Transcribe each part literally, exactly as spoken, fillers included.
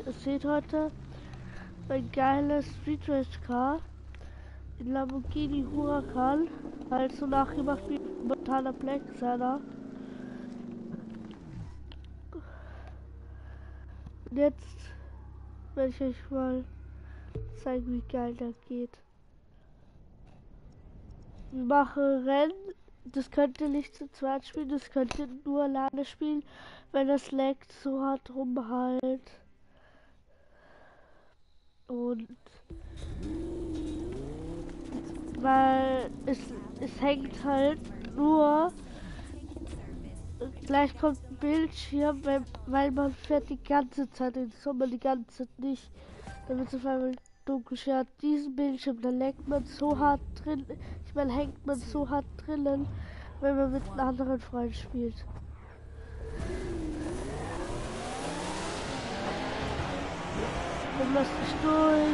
seht heute ein geiles Street Race Car in Lamborghini Huracan, halt so nachgemacht wie Montana Black seiner. Und jetzt werde ich euch mal zeigen, wie geil das geht. Wir machen Rennen. Das könnt ihr nicht zu zweit spielen, das könnt ihr nur alleine spielen, wenn das laggt so hart rum halt. Und weil es, es hängt halt nur, gleich kommt ein Bildschirm, weil, weil man fährt die ganze Zeit, den Sommer die ganze Zeit nicht, damit es auf einmal dunkel schert. Diesen Bildschirm, da laggt man so hart drin, ich meine hängt man so hart drinnen, wenn man mit einem anderen Freund spielt. Dann lass dich durch.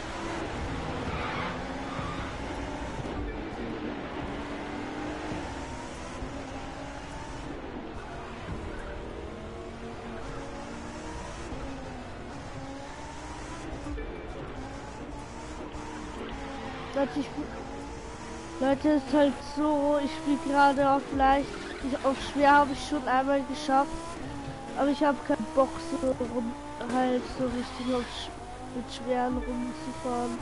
Leute, ich, Leute, ist halt so, ich spiele gerade auf leicht, ich, auf schwer habe ich schon einmal geschafft, aber ich habe keinen Bock so rum, halt so richtig auf, mit schweren rumzufahren.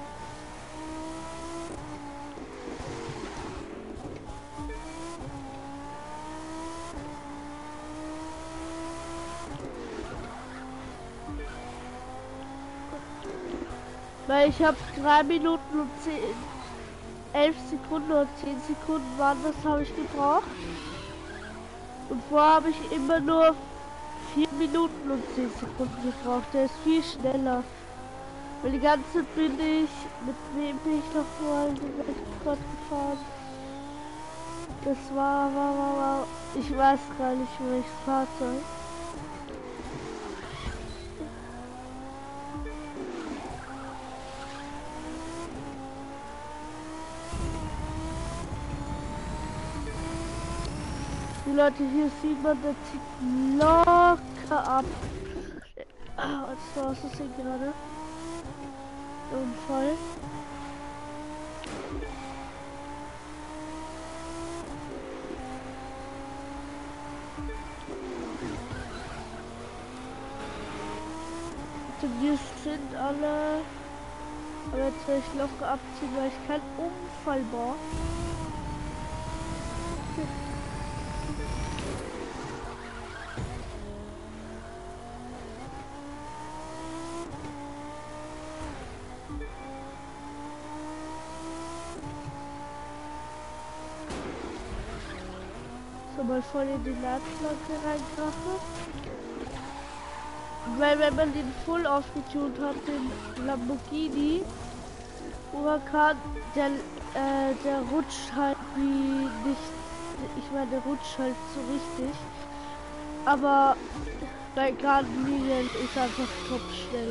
Weil ich habe drei Minuten und zehn, elf Sekunden oder zehn Sekunden waren das habe ich gebraucht. Und vorher habe ich immer nur vier Minuten und zehn Sekunden gebraucht. Der ist viel schneller. Weil die ganze Zeit bin ich, mit wem bin ich noch mal in Weltrekord gefahren? Das war, war, war, war, ich weiß gar nicht welches Fahrzeug. Die Leute, hier sieht man, der zieht locker ab. Was war es hier gerade? Der Unfall. Wir sind alle, aber jetzt werde ich locker abziehen, weil ich keinen Unfall war. So, mal voll in die Leitplanke reinkrachen. Weil wenn man den voll aufgetunt hat, den Lamborghini Huracan, der, äh, der rutscht halt wie nicht, ich meine, der rutscht halt so richtig. Aber bei geraden Linien ist einfach top schnell.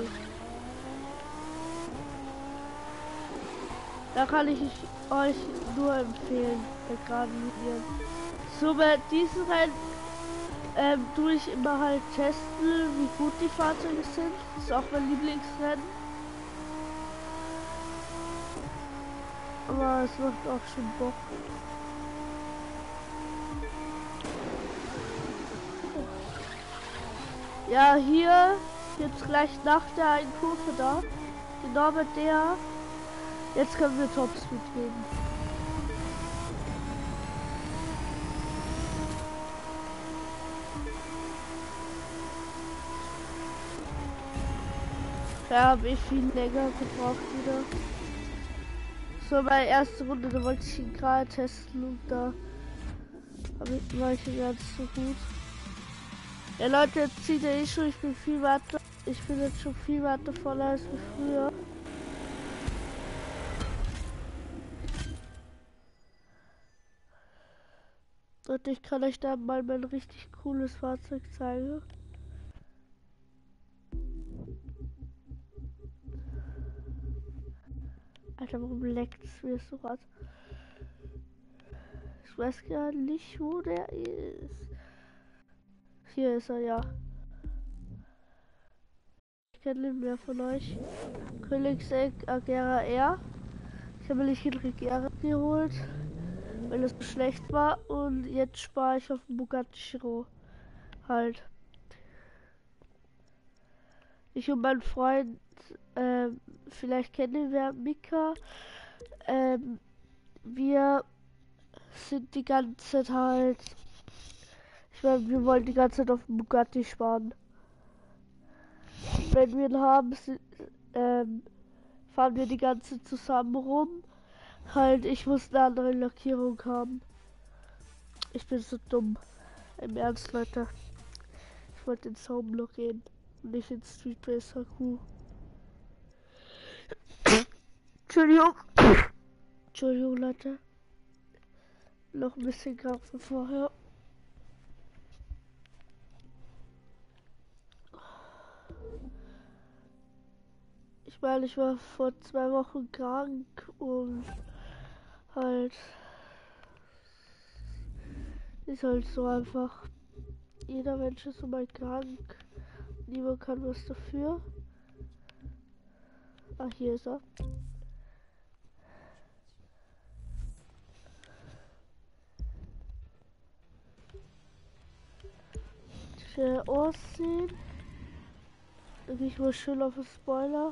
Da kann ich euch nur empfehlen, bei geraden Linien. So, bei diesen Rennen ähm, tue ich immer halt testen, wie gut die Fahrzeuge sind. Das ist auch mein Lieblingsrennen. Aber es macht auch schon Bock. Ja, hier jetzt gleich nach der einen Kurve da. Genau mit der. Jetzt können wir Topspeed geben. Da habe ich viel länger gebraucht wieder. So, meine erste Runde, da wollte ich ihn gerade testen und da ich, war ich ganz so gut. Ja Leute, jetzt zieht er eh schon, ich bin viel weiter. Ich bin jetzt schon viel weiter vorne als früher. Und ich kann euch da mal mein richtig cooles Fahrzeug zeigen. Alter, warum leckt es mir so hart? Ich weiß gar nicht, wo der ist. Hier ist er, ja. kenne mehr von euch. Königseck Agera R. Ich habe mich in Regera geholt, weil es so schlecht war. Und jetzt spare ich auf den Bugatti Chiron. Halt. Ich und mein Freund, ähm, vielleicht kennen wir Mika. Ähm, wir sind die ganze Zeit halt. Ich meine, wir wollen die ganze Zeit auf den Bugatti sparen. Wenn wir ihn haben, sind, ähm, fahren wir die ganze Zeit zusammen rum. Halt, ich muss eine andere Lackierung haben. Ich bin so dumm. Im Ernst, Leute. Ich wollte ins Homeblock gehen. Und nicht ins Street Racer Crew. Entschuldigung. Entschuldigung, Leute. Noch ein bisschen krank von vorher. Ich meine, ich war vor zwei Wochen krank und halt ist halt so einfach. Jeder Mensch ist so mal krank. Niemand kann was dafür. Ach, hier ist er. Schön aussehen. Dann gehe ich mal schön auf den Spoiler.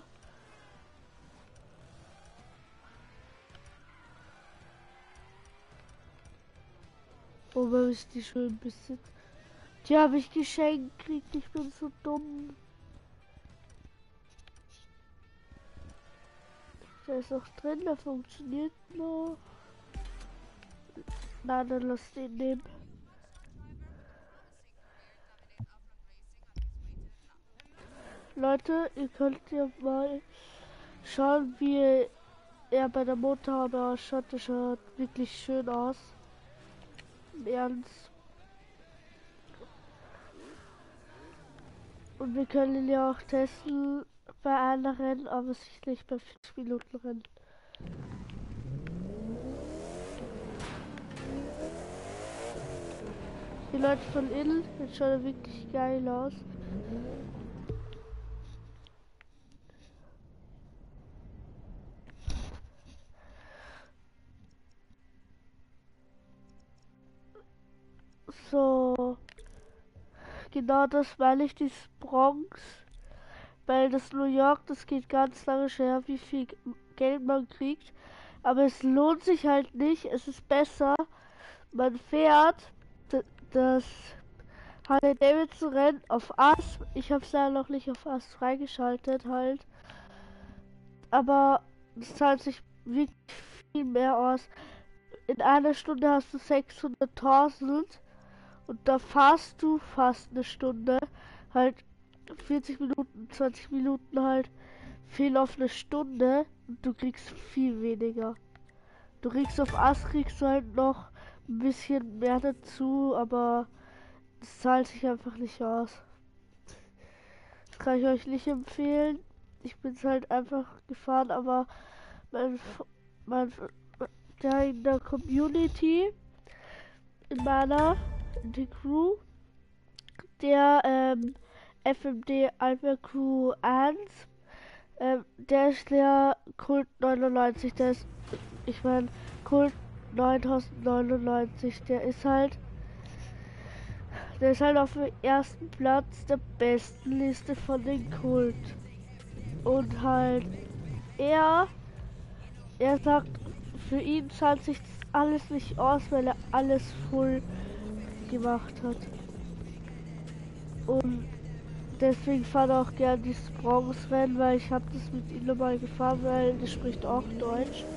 Oh, weil ich die schön besitze. Die habe ich geschenkt gekriegt. Ich bin so dumm. Der ist noch drin, der funktioniert noch. Nein, dann lass den nehmen. Leute, ihr könnt ja mal schauen, wie er bei der Motorhaube ausschaut. Das schaut wirklich schön aus. Im Ernst. Und wir können ihn ja auch testen bei einer Rennen, aber sicherlich bei vierzig Minuten Rennen. Die Leute von innen, jetzt schaut er wirklich geil aus. So, genau das meine ich, die Bronx. Weil das New York, das geht ganz lange schwer, wie viel Geld man kriegt. Aber es lohnt sich halt nicht. Es ist besser, man fährt das Harley Davidson Rennen auf Ass. Ich habe es ja noch nicht auf Ass freigeschaltet halt. Aber es zahlt sich wirklich viel mehr aus. In einer Stunde hast du sechshunderttausend und da fahrst du fast eine Stunde. Halt vierzig Minuten, zwanzig Minuten halt fehlen auf eine Stunde und du kriegst viel weniger. Du kriegst auf Ass kriegst du halt noch ein bisschen mehr dazu, aber das zahlt sich einfach nicht aus. Das kann ich euch nicht empfehlen. Ich bin es halt einfach gefahren, aber mein, mein der in der Community, in meiner, in der Crew, der ähm, F M D Alpha Crew eins, ähm, der ist der Kult neunundneunzig, der ist, ich meine, Kult neuntausendneunundneunzig, der ist halt, der ist halt auf dem ersten Platz der besten Liste von den Kult. Und halt, er, er sagt, für ihn zahlt sich das alles nicht aus, weil er alles voll gemacht hat. Und deswegen fahre ich auch gerne dieses Bronx-Rennen, weil ich habe das mit ihm nochmal gefahren, weil der spricht auch Deutsch.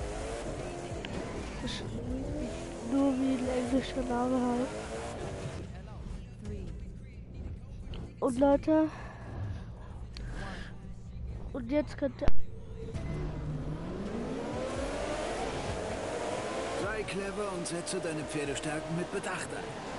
Das ist nur wie ein englischer Name halt. Und Leute, und jetzt könnt ihr... Sei clever und setze deine Pferdestärken mit Bedacht ein.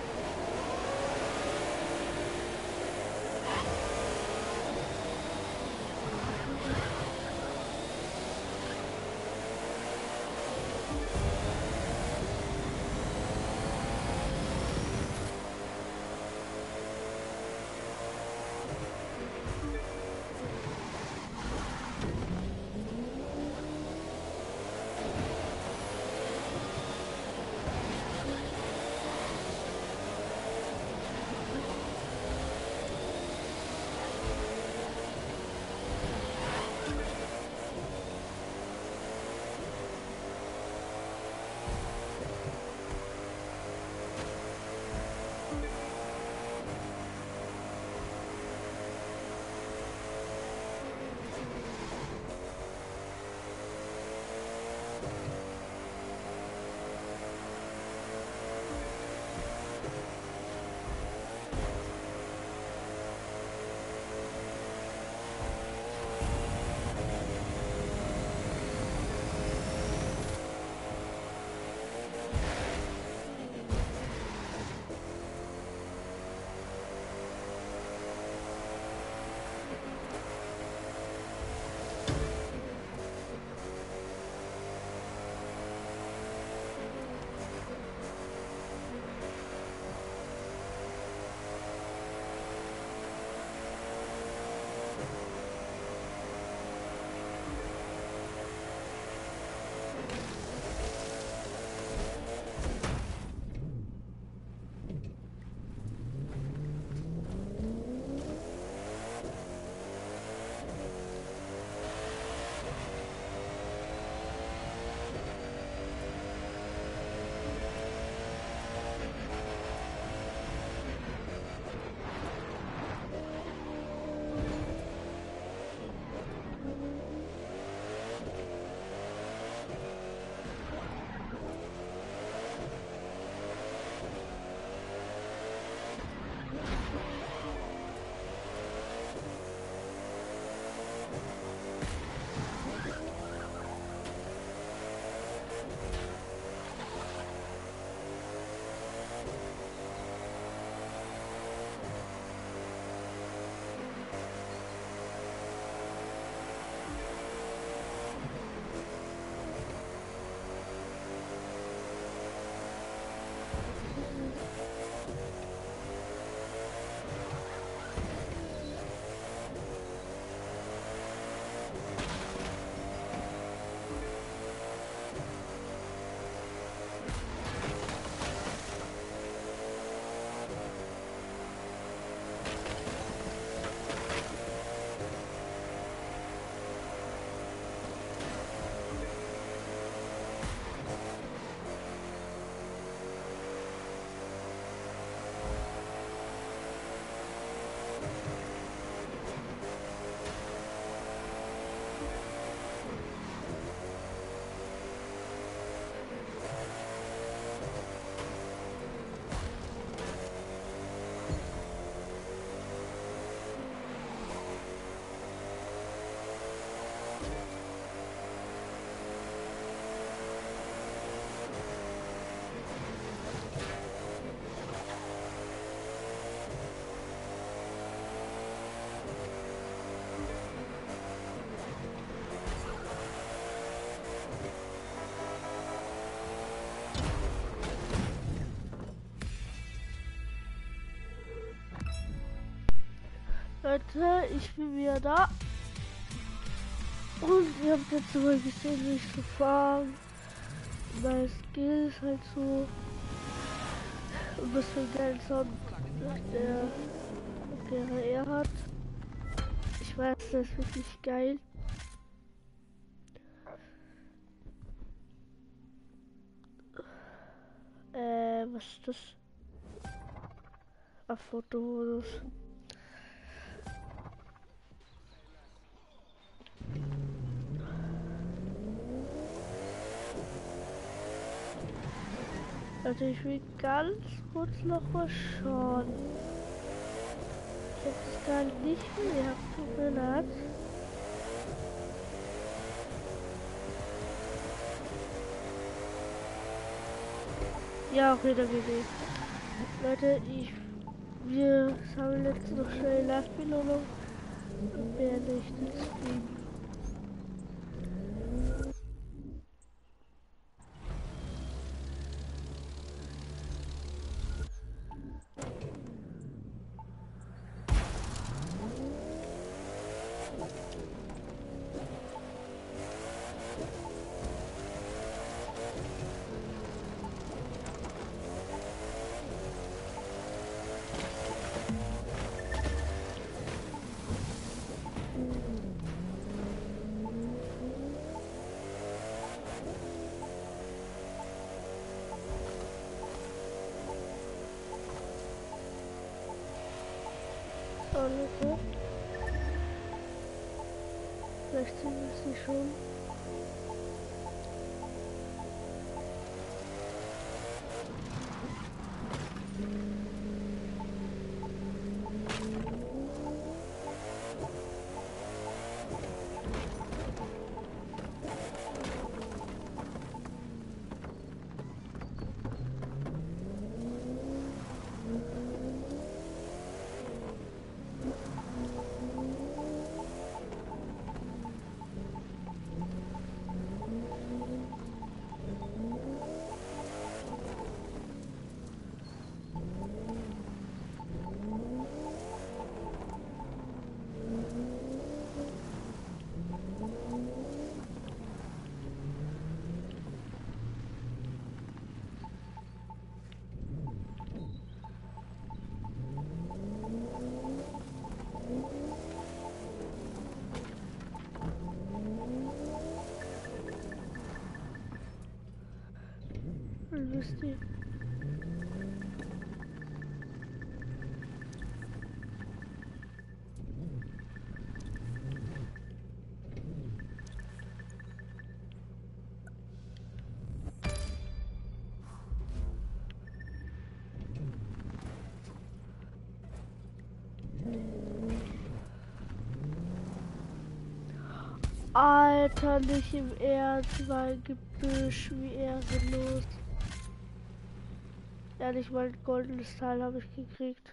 Leute, ich bin wieder da. Und ihr habt jetzt mal gesehen, wie ich so fahre. Mein Skill ist halt so. Und was für ein geilen Sound der G R R hat. Ich weiß, das ist wirklich geil. Äh, was ist das? Auf Fotomodus. Also ich will ganz kurz noch was schauen. Ich habe das gar nicht gemerkt, tut mir leid. Ja, okay, dann geht es. Leute, ich wir sammeln jetzt noch schnell Live-Belohnung und beende ich den Stream. So, Leute. Vielleicht sehen wir sie schon. Wisst ihr? Alter, nicht im Ernst, mein Gebüsch, wie ehrenlos. Ehrlich, mein goldenes Teil habe ich gekriegt.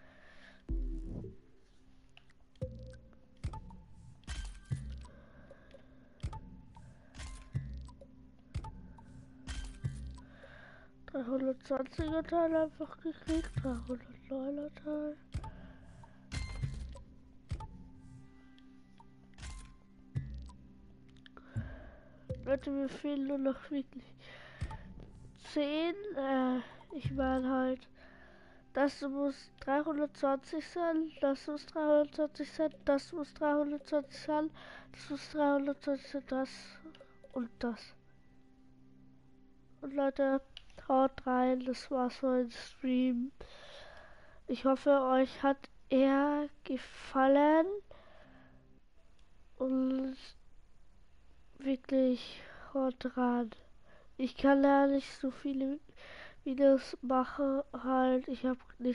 dreihundertzwanziger Teil einfach gekriegt, dreihundertneuner Teil. Leute, mir fehlen nur noch wirklich zehn. Äh, ich meine halt, das muss dreihundertzwanzig sein, das muss dreihundertzwanzig sein, das muss dreihundertzwanzig sein, das muss dreihundertzwanzig sein, das und das. Und Leute, haut rein, das war's für den Stream. Ich hoffe, euch hat er gefallen. Und wirklich haut ran. Ich kann ja nicht so viele Videos machen, halt. Ich habe nicht